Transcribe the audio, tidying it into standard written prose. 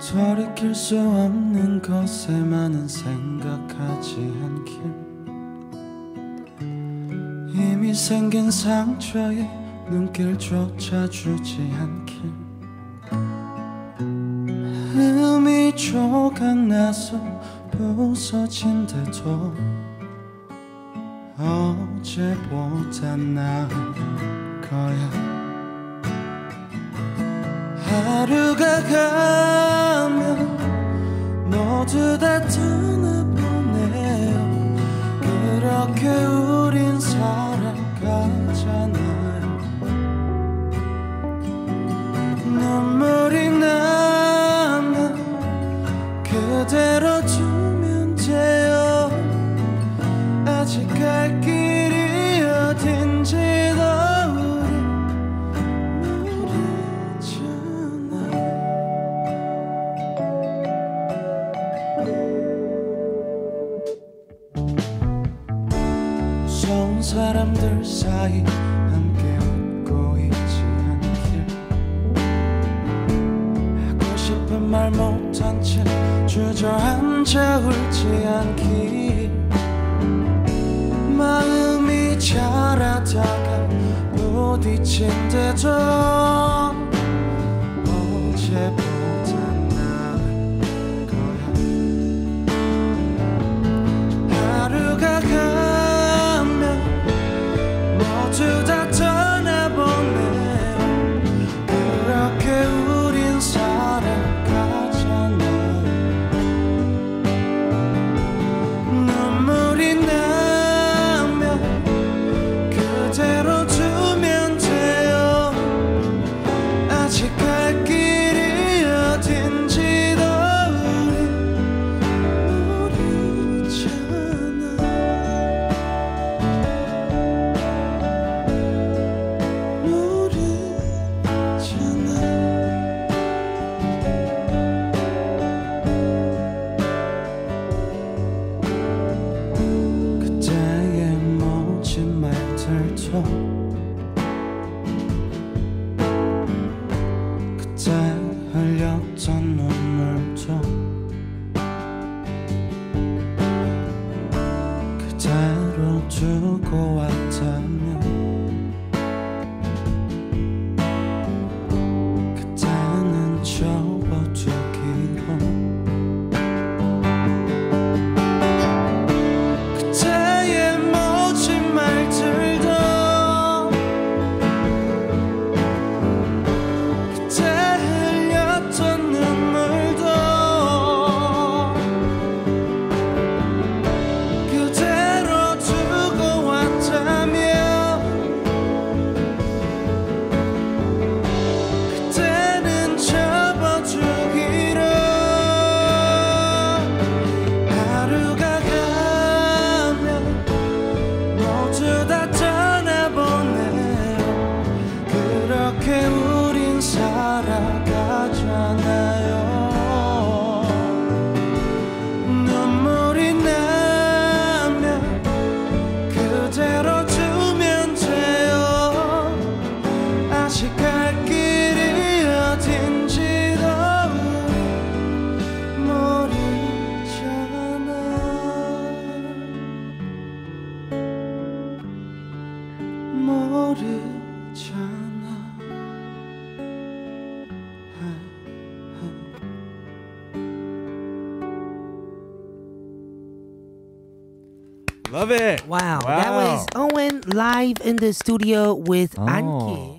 돌이킬 수 없는 것에만은 생각하지 않길 이미 생긴 상처에 눈길조차 주지 않길 흠이 조각나서 부서진데도 어제보다 나을 거야 하루가 가면 모두 다 떠나보내요 그렇게 우린 살아가잖아요 눈물이 나면 그대로 두면 돼요 아직 갈 길이 어딘지도 무서운 사람들 사이 함께 웃고 있지 않길 하고 싶은 말 못한 채 주저앉아 울지 않길 마음이 자라다가 부딪힌데도 어제보다 나을 거야 하루가 가면 모두 다 떠나보내요 그렇게 우린 살아가잖아요 눈물이 나면 그대로 두면 돼요 아직 갈 길이 어딘지도 우린 모르잖아 그때의 모진 말들도 그때 흘렸던 눈물도 그대로 두고 왔다면 그때는 접어두기로 그때의 모진 말들도 그때 흘렸던 눈물도 그대로 두고 왔다면 그때는 접어두기로 하루가 가면 모두 다 떠나보내요 그렇게 우린 살아가잖아요 눈물이 나면 그대로 두면 돼요 아직 갈 길이 어딘지도 모르잖아 모르잖아 Love it. Wow, that was Owen live in the studio with Anki.